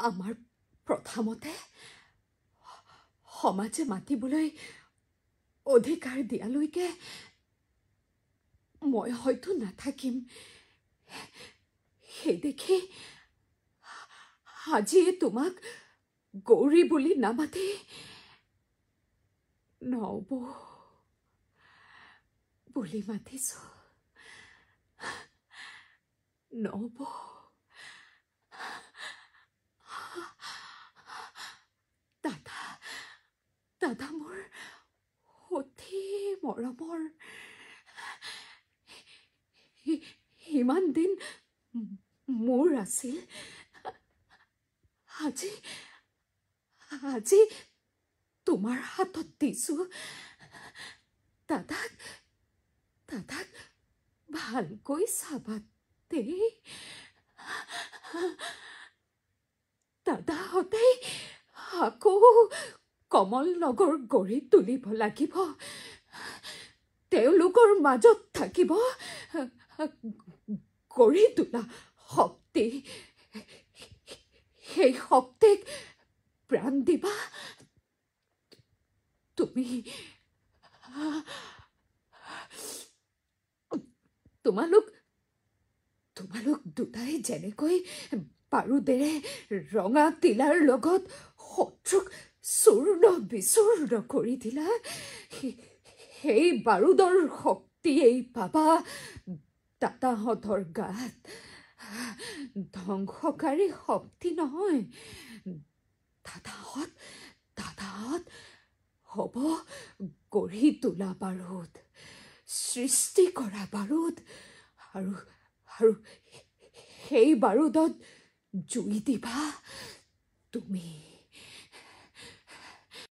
আমাৰ প্ৰথমতে সমাজে মাতিবলৈ অধিকাৰ দিয়ালৈকে মই হয়তো নাথাকিম। সেই দেখি আজিয়ে তোমাক গৌৰী বুলি নামাতি নবৌ বুলি মাতিছো। নবৌ। দাদা, দাদা মোৰ অতি মৰমৰ। ইমান দিন মোৰ আছিল, আজি আজি তোমাৰ হাতত দিছো। দাদাক দাদাক ভালকৈ চাবা দেই। দাদাহঁতে আকৌ কমল নগৰ গঢ়ি তুলিব লাগিব। তেওঁলোকৰ মাজত থাকিব গঢ়ি তোলা শক্তি। সেই শক্তিক প্ৰাণ দিবা তুমি। তোমালোক দুটাই যেনেকৈ বাৰুদেৰে ৰঙা তিলাৰ লগত শত্ৰুক চূৰ্ণ বিচূৰ্ণ কৰি দিলা, সেই বাৰুদৰ শক্তিয়েই পাবা দাদাহঁতৰ গাত। ধ্বংসকাৰী শক্তি নহয়। দাদাহঁত হ'ব গঢ়ি তোলা বাৰুদ, সৃষ্টি কৰা বাৰুদ। আৰু সেই বাৰুদত জুই দিবা তুমি।